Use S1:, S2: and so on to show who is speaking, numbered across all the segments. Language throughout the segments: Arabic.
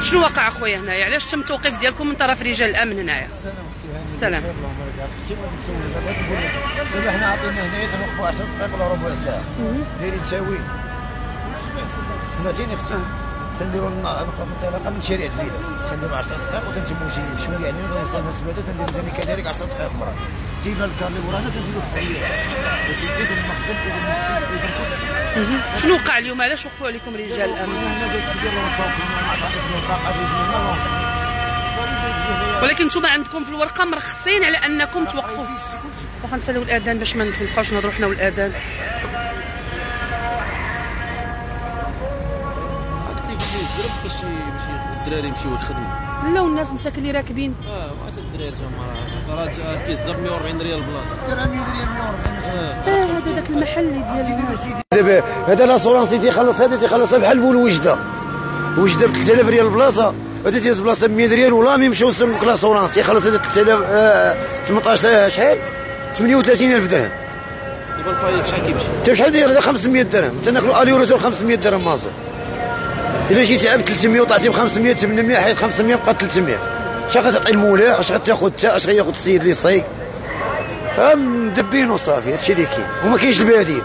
S1: شنو وقع اخويا هنايا؟ علاش تم التوقيف ديالكم من طرف رجال الامن هنايا؟ سلام.
S2: دابا حنا عطينا هنايا تنوقفوا 10 دقائق ولا ربع ساعه دايرين تاويل. سمعتيني اختي؟ تنديروا الانطلاقه من شارع الفيزا تنديروا 10 دقائق وتنتموا شويه يعني مثلا سمعتها تنديروا ثاني كذلك 10 دقائق اخرى. تيبان الكار اللي ورانا تنزلوا بالتعليق وتيبان المخزن اذا كنت
S1: شنو وقع اليوم؟ علاش وقفوا عليكم رجال الامن؟ ولكن نتوما عندكم في الورقه مرخصين على انكم توقفوا. واخا نسالوا الاذان باش ما نبقاوش نهضروا حنا والاذان.
S3: باش الدراري يمشيو يخدموا.
S1: لا والناس مساكن اللي راكبين.
S3: وقت الدراري راه كيزاب 140 ريال البلاصه.
S2: ترى 100 ريال 140.
S1: هذا داك المحل اللي ديال
S2: دابا هذا لاسورانسي تيخلص هذا تيخلصها بحال بول وجده ب 3000 ريال البلاصه. هذا تيهز بلاصه ب 100 ريال ولا يمشيو يسلموك لاسورانس يخلص هذا 3000 18 شحال 38000 درهم.
S3: دابا الفايق شحال كيمشي؟
S2: انت شحال داير هذا 500 درهم تناكلوا الي روتور 500 درهم مازو. الا جيتي عاب 300 وطلعتي ب 500 800 حيد 500 بقى 300. اش غتعطي المولاه؟ اش غتاخذ انت؟ اش غياخذ السيد اللي صايق؟ مدبين وصافي هادشي اللي كاين وما كاينش البديل.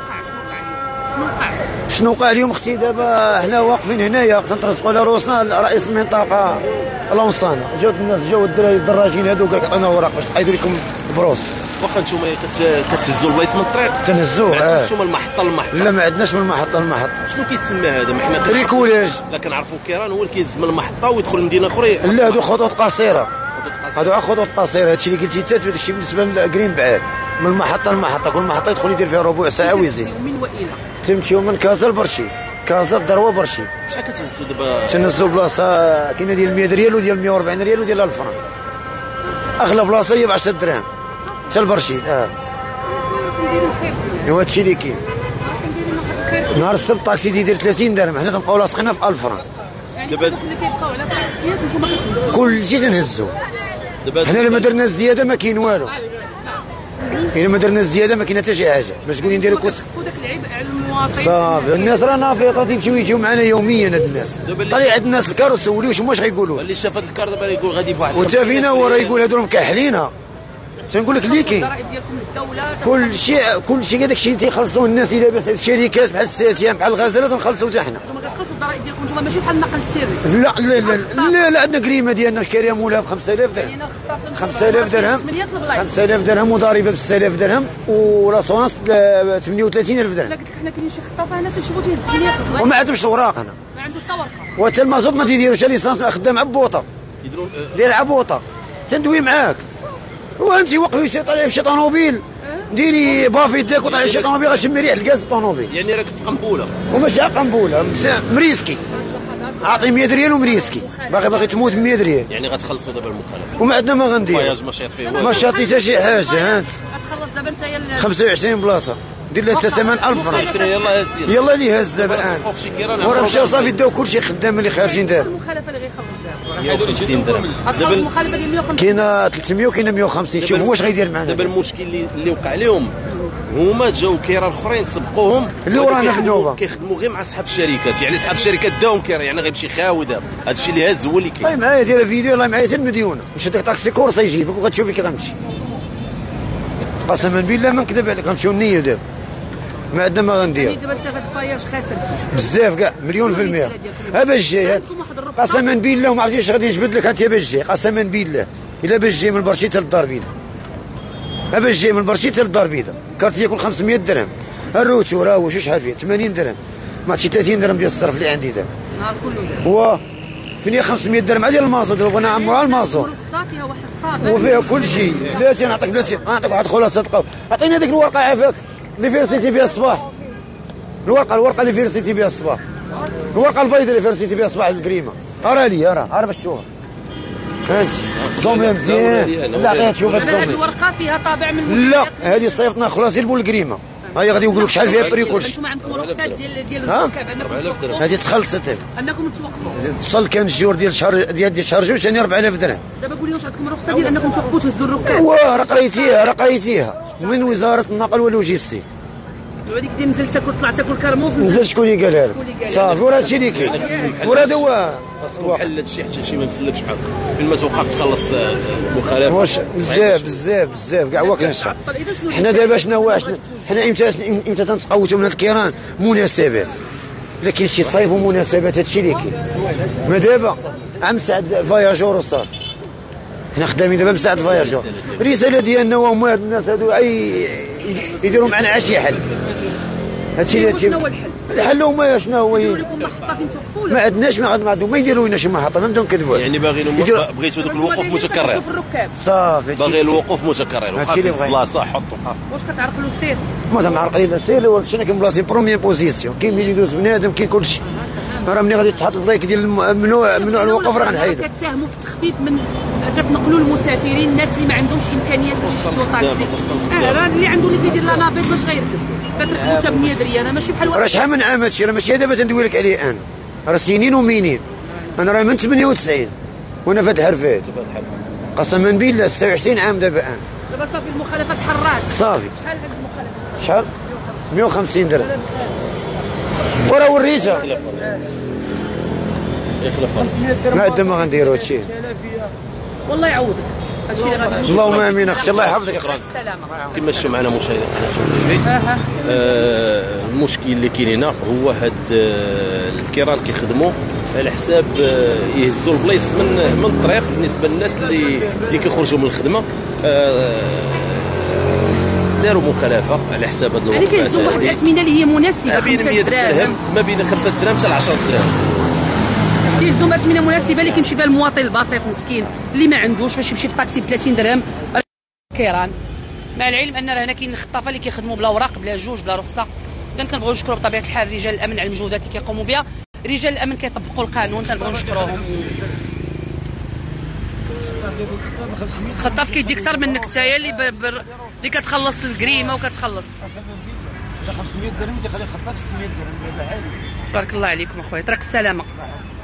S2: شنو وقع اليوم اختي؟ دابا حنا واقفين هنايا تنترزقوا على روسنا. رئيس المنطقه لونصانا جاو الناس جاو الدراري الدراجين هادو قال لك عطينا اوراق باش تحيدوا لكم البروس.
S3: واخا نتوما كتهزوا البلايص من الطريق
S2: تنهزوه.
S3: شنو من المحطه للمحطه؟
S2: لا ما عندناش من المحطه للمحطه.
S3: شنو كيتسمى هذا؟ ما حنا
S2: ريكولاج.
S3: لا كنعرفوا كيران هو اللي كيهز من المحطه ويدخل لمدينه اخرى.
S2: لا هادو خطوط قصيره. هادو خطوط قصيره. هادشي اللي قلتي انت هادشي بالنسبه للقريم بعاد. من المحطه للمحطه كل محطه يدخل يدير فيها ربع ساعه ويزيد.
S1: من والى
S2: تمشيو من كازا لبرشيد كازا الدروه برشيد.
S3: شحال كتهزوا دابا؟
S2: تنهزوا بلاصه كاينه ديال 100 ريال وديال 140 ريال وديال 1000 فرنك. اغلى بلاصه هي ب 10 دراهم حتى البرشيد.
S1: نديروا خير.
S2: ايوا هادشي اللي كاين. نهار السبت الطاكسي تيدير 30 درهم حنا تنبقاو لاصقين في 1000 فرنك.
S1: يعني اللي كيبقاو على الطاكسيات نتوما كتهزوا
S2: كلشي تنهزوا. حنا الا ما درنا الزياده ما كاين والو. الا ما درنا الزياده ما كاين حتى شي حاجه باش تقولي نديروا كوس.
S1: وداك العيب على المواطن.
S2: صافي الناس راه نافقه تيمشيو يجيو معنا يوميا. هاد الناس طلع عند الناس الكار وسوليو واش غيقولوا.
S3: اللي شاف هاد الكار دابا يقول غادي بواحد.
S2: وتا فينا هو راه يقول هادو مكحلينا. تنقول لك اللي كاين
S1: الضرائب ديالكم للدوله
S2: كل شيء هذاك الشيء تيخلصوه الناس. الا باس الشركات بحال الساتيه بحال الغزاله تنخلصوا حتى حنا.
S1: نتوما كتخلصوا الضرائب ديالكم نتوما ماشي بحال النقل السري.
S2: لا لا لا لا, لا عندنا كريمه ديالنا كاريه مولاها ب 5000 درهم. 5000 درهم 5000 درهم وضريبه ب 6000 درهم ولاسونس ب 38000 درهم.
S1: لا قلت لك حنا كاينين شي خطافه هنا تنشوفوا تيهز 8 البلايص
S2: وما عندهمش اوراق. هنا
S1: ما عنده حتى ورقه.
S2: وحتى المازوط ما تيديروش ليسانس خدام عبوطه دير عبوطه تندوي معاك. وانت وقفي شي طالع في شي طوموبيل ديري بافي ديك وطالع شي طوموبيل غتشمي ريحه الغاز الطوموبيل.
S3: يعني راك في قنبوله
S2: وماشي قنبوله مريسكي. عاطي 100 ريال ومريسكي باغي تموت ب 100 ريال.
S3: يعني غتخلصوا دابا المخالفه
S2: وما عندنا ما غندير.
S3: فياج ما شاط فيه
S2: ما شاطي حتى شي حاجه. هانت
S1: غتخلص دابا انت
S2: 25 بلاصه دير لها 8000 فرنك.
S3: يلاه هز
S2: يلا اللي هز دابا الان وراه مشاو صافي داو كلشي خدام اللي خارجين دابا.
S1: المخالفه اللي غيخلص دابا
S3: 150 درهم.
S1: غتخلص المخالفه ديال 150.
S2: كاينه 300 وكاينه 150. شوف واش غيدير معنا.
S3: دابا المشكل اللي وقع لهم هما جاو كيران اخرين سبقوهم
S2: اللي ورانا في النوبه
S3: كيخدموا غير مع صحاب الشركات. يعني صحاب الشركات داهم كيران يعني غيمشي خاوي دابا. هادشي اللي هز هو اللي كاين.
S2: طيب معايا دايره فيديو الله معايا حتى المديونه مشى داك طاكسي كورسه يجيبك وغتشوفي كي غنمشي. قسما بالله ما نكذب عليك غنمشيو النيه دابا ما عندنا ما غندير.
S1: دابا انت هاد الفياج خاسر
S2: بزاف كاع مليون في المية. باش جاي قسما بالله وما عرفتيش غادي نجبد لك انت باش جاي قسما بالله. الا باش جاي من البرشيد حتى للدار البيضاء باش جاي من البرشيد حتى للدار البيضاء كارت ياكل 500 درهم. الروتو راه واش شحال فيه 80 درهم ما عرفتش 30 درهم ديال الصرف اللي عندي دابا
S1: النهار كله دابا.
S2: هو فين 500 درهم ديال المازوت دابا بغينا نعمروها المازوت
S1: فيها واحد الطابع
S2: وفيها كل شيء. بلاتي نعطيك بلاتي نعطيك واحد خلاصه تلقاو. عطيني هذيك الورقه عافاك اللي فيرسيتي بها الصباح. الورقه اللي فيرسيتي بها الصباح. الورقه البيضاء اللي فيرسيتي بها الصباح الكريمه. راه لي راه باش تشوفها. هانت زومي مزيان. لا عطيها تشوف هاد
S1: هذه
S2: الزومي.
S1: الورقه فيها طابع من
S2: لا هذه صيفطنا خلاصي البول الكريمه. هاي غادي يقول لك شحال فيها بري كلشي.
S1: انتم عندكم رخصات ديال الركاب انكم توقفوا.
S2: هذه تخلصت
S1: انكم توقفوا.
S2: وصل كان الجور ديال شهر جوج ثاني 4000 درهم.
S1: دابا قول لي واش عندكم رخصه ديال انكم توقفوا تهزوا الركاب.
S2: واه راه قريتيها من وزاره النقل واللوجيستيك.
S1: وهذيك ديال نزلت تاكل طلع تاكل كرموس
S2: نزل شكون اللي قالها لك؟ صافي وراه هادشي اللي كاين، وراه هذا هو
S3: خاصكم حلت شي حتى شي ما مسلكش بحال فين ما توقف تخلص المخالفه.
S2: واش بزاف كاع واكل الشعب. حنا دابا شنو هو حنا امتى تنتقوتوا من هاد الكيران؟ مناسبات، لكن شي صيف ومناسبات هادشي اللي كاين. ما دابا عم سعد فياجور وصافي، حنا خدامين دابا بسعد فياجور. الرساله ديالنا وهما هاد الناس هادو يديروا معنا شي حل. هادشي
S1: شنو هو الحل؟
S2: الحل هما شنو هو؟
S1: يديروا لكم محطه فين توقفوا؟
S2: ما عندناش ما عندهم ما يديروا لنا شي محطه، ما بدهم نكذبوا.
S3: يعني بغيتوا دوك الوقوف متكرر
S2: صافي،
S3: باغي الوقوف متكرر وقف في البلاصه حطوا
S1: واش كتعرقلوا السير؟
S2: ما تنعرق لينا السير، ولكن حنا كنبلاصي بروميير بوزيسيون، كاين ملي يدوز بنادم كاين كلشي. راه ملي غادي تحط الضيق ديال ممنوع الوقوف راه غنحيدو.
S1: كتساهموا في التخفيف من كتنقلوا المسافرين، الناس اللي ما عندهمش امكانيات باش يشدوا طاكسي. راه اللي عنده اللي كيدير لا نابيط باش غيركب كتركبوا حتى ب 100 درهم، انا ماشي بحال
S2: راه شحال من عام هادشي، راه ماشي دابا تندوي لك عليه انا، راه سنين ومنين. انا راه من 98 وانا في هاد الحرفات، قسما بالله 26 عام دابا انا.
S1: دابا صافي المخالفات حرات
S2: صافي.
S1: شحال هاد المخالفات؟
S2: شحال؟ 150 درهم. وراه وريتها. ما عندنا ما غنديروا هادشي.
S1: والله يعوضك هادشي اللي غادي.
S2: اللهم امين اختي، الله يحفظك يا اخوان.
S1: السلامه.
S3: كما شفتوا معنا مشاهدي قناه شوف تي في، المشكل اللي كاين هنا هو هاد الكيران كيخدموا على حساب يهزوا البلايص من الطريق بالنسبه للناس اللي كيخرجوا من الخدمه. داروا مخالفه على حساب هاد الوقفات.
S1: يعني كيهزوا واحد الاثمنه اللي هي مناسبه،
S3: ما بين 100 درهم ما بين 5 دراهم حتى ل 10 دراهم.
S1: كيهزوا اثمنه مناسبه اللي كيمشي فيها المواطن البسيط مسكين اللي ما عندوش باش يمشي في طاكسي ب 30 درهم. كيران مع العلم ان هنا كاين الخطافه اللي كيخدموا بلا اوراق بلا جوج بلا رخصه. اذا كنبغيو نشكروا بطبيعه الحال رجال الامن على المجهودات اللي كيقوموا بها. رجال الامن كيطبقوا القانون، تنبغيو نشكروهم. خطاف كيدي اكثر منك نتايا اللي كتخلص الجريمه وكتخلص
S2: 500 درهم تيخلي خطاف 600 درهم دابا حالي.
S1: تبارك الله عليكم اخويا، تراك السلامه.